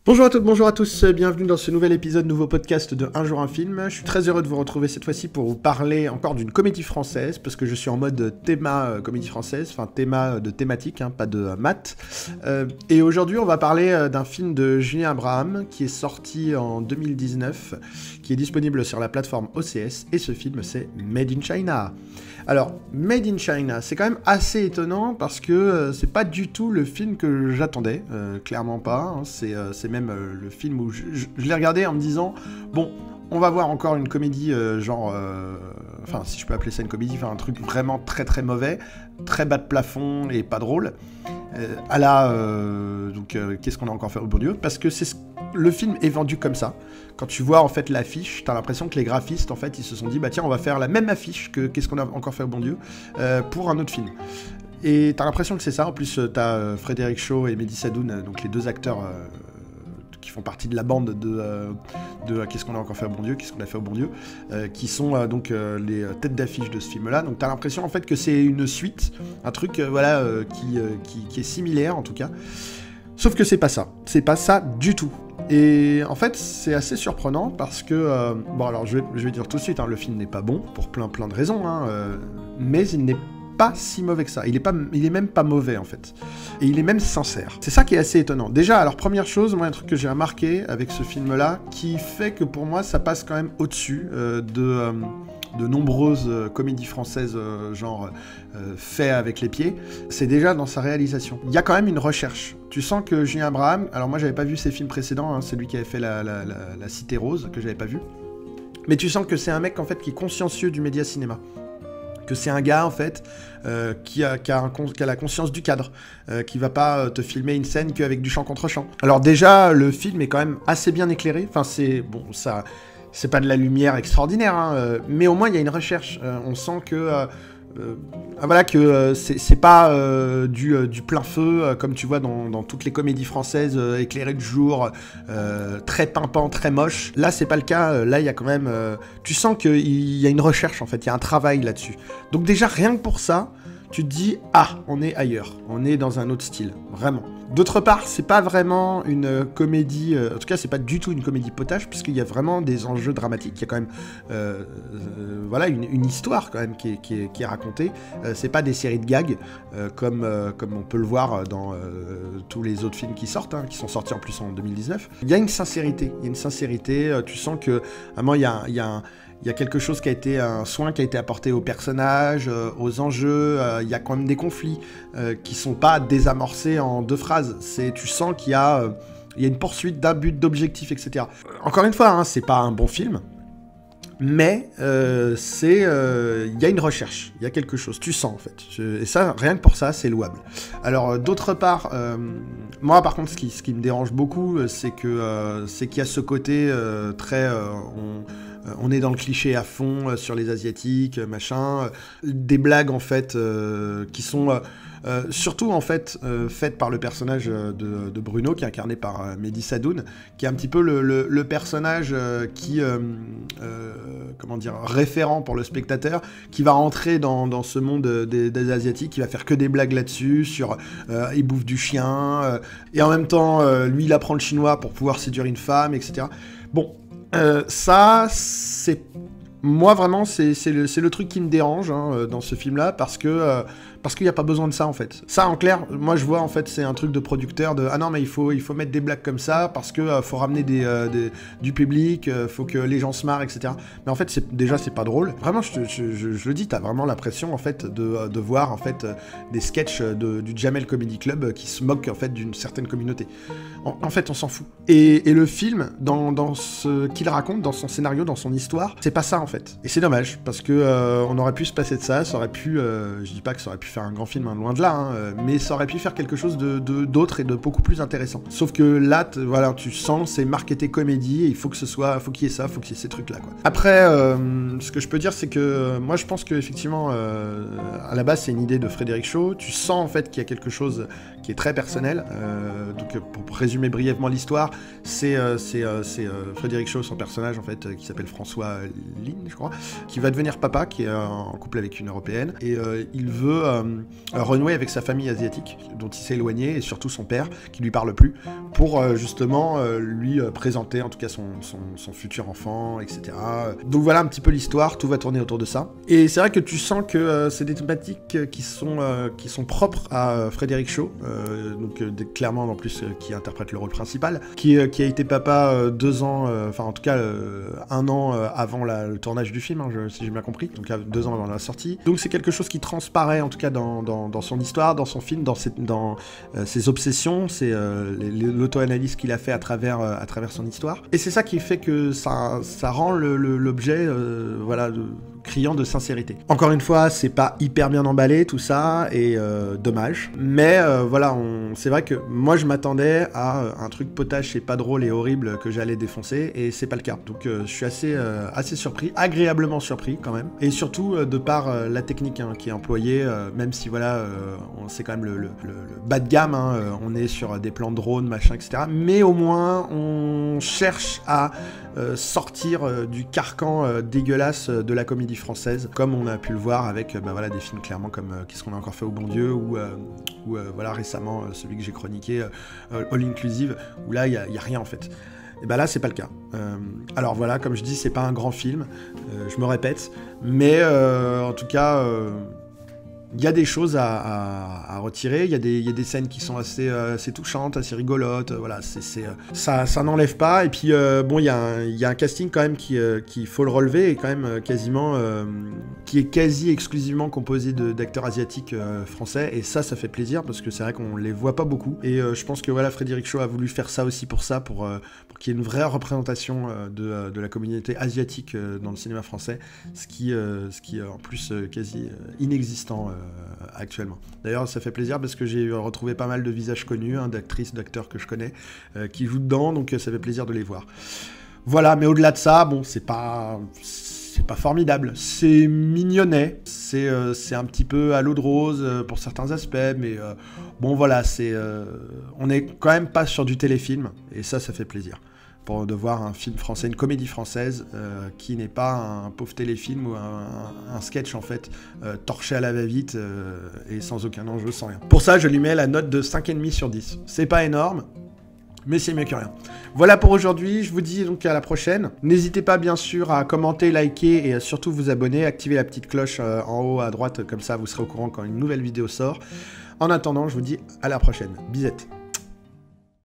Bonjour à toutes, bonjour à tous, bienvenue dans ce nouvel épisode, nouveau podcast de Un jour un film. Je suis très heureux de vous retrouver cette fois-ci pour vous parler encore d'une comédie française, parce que je suis en mode théma comédie française, enfin théma de thématique, hein, pas de maths. Et aujourd'hui on va parler d'un film de Julien Abraham qui est sorti en 2019, qui est disponible sur la plateforme OCS, et ce film c'est Made in China. Alors, Made in China, c'est quand même assez étonnant parce que c'est pas du tout le film que j'attendais, clairement pas. Hein, c'est même le film où je l'ai regardé en me disant, bon, on va voir encore une comédie enfin, si je peux appeler ça une comédie, enfin un truc vraiment très très mauvais, très bas de plafond et pas drôle. Qu'est-ce qu'on a encore fait au bon Dieu? Parce que le film est vendu comme ça. Quand tu vois en fait l'affiche, t'as l'impression que les graphistes en fait ils se sont dit bah tiens on va faire la même affiche que qu'est-ce qu'on a encore fait au bon Dieu pour un autre film. Et t'as l'impression que c'est ça. En plus t'as Frédéric Shaw et Mehdi Sadoun, donc les deux acteurs qui font partie de la bande de qu'est-ce qu'on a encore fait au bon Dieu, qu'est-ce qu'on a fait au bon Dieu, qui sont les têtes d'affiche de ce film-là. Donc t'as l'impression en fait que c'est une suite, un truc qui est similaire en tout cas. Sauf que c'est pas ça du tout. Et en fait, c'est assez surprenant parce que... bon, alors, je vais dire tout de suite, hein, le film n'est pas bon, pour plein de raisons, hein, mais il n'est pas si mauvais que ça. Il est même pas mauvais, en fait. Et il est même sincère. C'est ça qui est assez étonnant. Déjà, alors, première chose, moi, un truc que j'ai remarqué avec ce film-là, qui fait que, pour moi, ça passe quand même au-dessus de nombreuses comédies françaises fait avec les pieds, c'est déjà dans sa réalisation. Il y a quand même une recherche. Tu sens que Julien Abraham, alors moi j'avais pas vu ses films précédents, hein, c'est lui qui avait fait la Cité Rose, que j'avais pas vu, mais tu sens que c'est un mec en fait qui est consciencieux du média cinéma. Que c'est un gars en fait qui a la conscience du cadre, qui va pas te filmer une scène qu'avec du champ contre champ. Alors déjà le film est quand même assez bien éclairé, enfin c'est pas de la lumière extraordinaire, hein, mais au moins il y a une recherche. On sent que c'est pas du plein feu comme tu vois dans toutes les comédies françaises éclairées de jour, très pimpant, très moche. Là c'est pas le cas. Là il y a quand même tu sens qu'il y a une recherche en fait, il y a un travail là-dessus. Donc déjà rien que pour ça tu te dis ah on est ailleurs, on est dans un autre style, vraiment. D'autre part, c'est pas vraiment une comédie, en tout cas c'est pas du tout une comédie potache, puisqu'il y a vraiment des enjeux dramatiques, il y a quand même une histoire quand même qui est racontée, c'est pas des séries de gags, comme on peut le voir dans tous les autres films qui sortent, hein, qui sont sortis en plus en 2019. Il y a une sincérité, tu sens que vraiment il y a quelque chose qui a été, un soin qui a été apporté aux personnages, aux enjeux, il y a quand même des conflits qui sont pas désamorcés en deux phrases. Tu sens qu'il y a une poursuite d'un but, d'objectif, etc. Encore une fois, hein, c'est pas un bon film, mais il y a une recherche, il y a quelque chose, tu sens en fait. Et ça, rien que pour ça, c'est louable. Alors, d'autre part, moi par contre, ce qui me dérange beaucoup, c'est qu'il y a ce côté très... on est dans le cliché à fond sur les Asiatiques, machin. Des blagues, en fait, qui sont surtout, en fait, faites par le personnage de Bruno, qui est incarné par Mehdi Sadoun, qui est un petit peu le personnage référent pour le spectateur, qui va rentrer dans ce monde des Asiatiques, qui va faire que des blagues là-dessus, sur il bouffe du chien, et en même temps, lui, il apprend le chinois pour pouvoir séduire une femme, etc. Bon... ça, c'est... Moi, vraiment, c'est le truc qui me dérange hein, dans ce film-là, parce qu'il n'y a pas besoin de ça, en fait. Ça, en clair, moi, je vois, en fait, c'est un truc de producteur de « Ah non, mais il faut mettre des blagues comme ça, parce que faut ramener du public, faut que les gens se marrent, etc. » Mais en fait, c'est pas drôle. Vraiment, je le dis, t'as vraiment l'impression, en fait, de voir, en fait, des sketchs du Jamel Comedy Club qui se moquent, en fait, d'une certaine communauté. En fait, on s'en fout. Et le film, dans ce qu'il raconte, dans son scénario, dans son histoire, c'est pas ça, en fait. Et c'est dommage, parce que on aurait pu se passer de ça aurait pu, je dis pas que ça aurait pu faire un grand film, hein, loin de là, hein, mais ça aurait pu faire quelque chose d'autre et de beaucoup plus intéressant. Sauf que là, voilà, tu sens, c'est marketé comédie, et il faut qu'il y ait ça, faut qu'il y ait ces trucs-là, quoi. Après, ce que je peux dire, c'est que moi, je pense que effectivement, à la base, c'est une idée de Frédéric Shaw. Tu sens en fait qu'il y a quelque chose qui est très personnel. Donc, pour résumer brièvement l'histoire, c'est Frédéric Shaw, son personnage en fait, qui s'appelle François Ligne, je crois, qui va devenir papa, qui est en couple avec une Européenne, et il veut renouer avec sa famille asiatique, dont il s'est éloigné, et surtout son père, qui lui parle plus, pour justement lui présenter en tout cas son futur enfant, etc. Donc voilà un petit peu l'histoire, tout va tourner autour de ça. Et c'est vrai que tu sens que c'est des thématiques qui sont propres à Frédéric Shaw, donc clairement en plus qui interprète le rôle principal, qui a été papa 2 ans, enfin en tout cas 1 an avant le tournage du film, hein, si j'ai bien compris, donc 2 ans avant la sortie. Donc c'est quelque chose qui transparaît en tout cas dans son histoire, dans son film, dans ses obsessions, l'auto-analyse qu'il a fait à travers son histoire. Et c'est ça qui fait que ça rend l'objet voilà, criant de sincérité. Encore une fois, c'est pas hyper bien emballé tout ça, et dommage. Mais voilà, c'est vrai que moi je m'attendais à un truc potache et pas drôle et horrible que j'allais défoncer, et c'est pas le cas. Donc je suis assez surpris, agréablement surpris quand même. Et surtout de par la technique qui est employée, même si voilà, c'est quand même le bas de gamme, hein, on est sur des plans de drone, machin, etc. Mais au moins, on cherche à sortir du carcan dégueulasse de la comédie française, comme on a pu le voir avec voilà, des films clairement comme Qu'est-ce qu'on a encore fait au bon Dieu, ou voilà récemment celui que j'ai chroniqué, All Inclusive, où là il y a rien en fait. Et ben là c'est pas le cas. Alors voilà, comme je dis, c'est pas un grand film, je me répète, mais en tout cas il y a des choses à retirer, il y a des scènes qui sont assez touchantes, assez rigolotes, voilà, ça n'enlève pas. Et puis bon, il y a un casting quand même qui faut le relever, et quand même quasiment qui est quasi exclusivement composé d'acteurs asiatiques français, et ça fait plaisir parce que c'est vrai qu'on les voit pas beaucoup. Et je pense que voilà, Frédéric Shaw a voulu faire ça aussi pour qu'il y ait une vraie représentation de la communauté asiatique dans le cinéma français, ce qui est en plus quasi inexistant actuellement. D'ailleurs, ça fait plaisir parce que j'ai retrouvé pas mal de visages connus, hein, d'actrices, d'acteurs que je connais, qui jouent dedans, donc ça fait plaisir de les voir. Voilà, mais au-delà de ça, bon, c'est pas formidable. C'est mignonnet, c'est un petit peu à l'eau de rose pour certains aspects, mais bon voilà, on est quand même pas sur du téléfilm, et ça fait plaisir. De voir un film français, une comédie française qui n'est pas un pauvre téléfilm ou un sketch en fait torché à la va-vite et sans aucun enjeu, sans rien. Pour ça, je lui mets la note de 5,5 sur 10. C'est pas énorme, mais c'est mieux que rien. Voilà pour aujourd'hui, je vous dis donc à la prochaine. N'hésitez pas bien sûr à commenter, liker et surtout vous abonner, activer la petite cloche en haut à droite, comme ça vous serez au courant quand une nouvelle vidéo sort. En attendant, je vous dis à la prochaine. Bisous.